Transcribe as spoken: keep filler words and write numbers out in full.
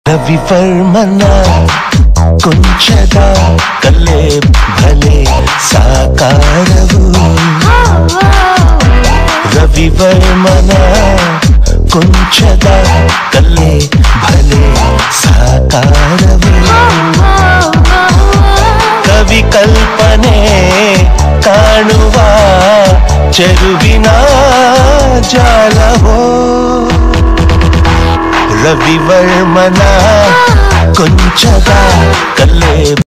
ರವಿವರ್ಮನ ಕೊಂಚದ ಕಲೆ ಭಲೆ ಸಾಕಾರವು ರವಿವರ್ಮನ ಕೊಂಚದ ಕಲೆ ಭಲೆ ಸಾಕಾರವು ಕವಿ ಕಲ್ಪನೆ ಕಾಣುವ ಚೆರುವಿನ ಜಾಲವೋ ರವಿವರ್ಮನ ಕೊಂಚದ ಕಲೆ